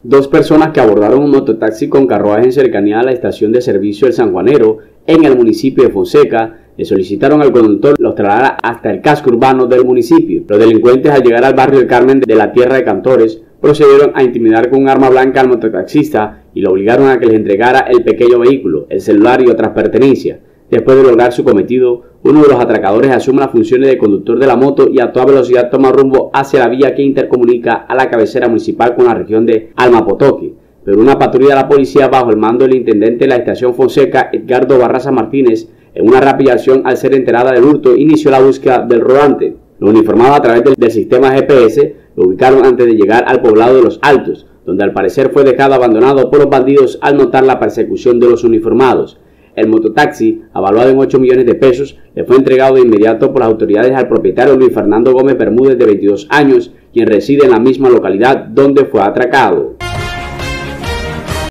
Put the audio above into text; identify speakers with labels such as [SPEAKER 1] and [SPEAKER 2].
[SPEAKER 1] Dos personas que abordaron un mototaxi con carruaje en cercanía a la estación de servicio El San Juanero, en el municipio de Fonseca, le solicitaron al conductor los trasladara hasta el casco urbano del municipio. Los delincuentes, al llegar al barrio El Carmen de la Tierra de Cantores, procedieron a intimidar con un arma blanca al mototaxista y lo obligaron a que les entregara el pequeño vehículo, el celular y otras pertenencias. Después de lograr su cometido, uno de los atracadores asume las funciones de conductor de la moto y a toda velocidad toma rumbo hacia la vía que intercomunica a la cabecera municipal con la región de Almapotoque. Pero una patrulla de la policía, bajo el mando del intendente de la estación Fonseca, Edgardo Barraza Martínez, en una rápida acción al ser enterada del hurto, inició la búsqueda del rodante. Los uniformados, a través del sistema GPS, lo ubicaron antes de llegar al poblado de Los Altos, donde al parecer fue dejado abandonado por los bandidos al notar la persecución de los uniformados. El mototaxi, avaluado en 8 millones de pesos, le fue entregado de inmediato por las autoridades al propietario Luis Fernando Gómez Bermúdez, de 22 años, quien reside en la misma localidad donde fue atracado.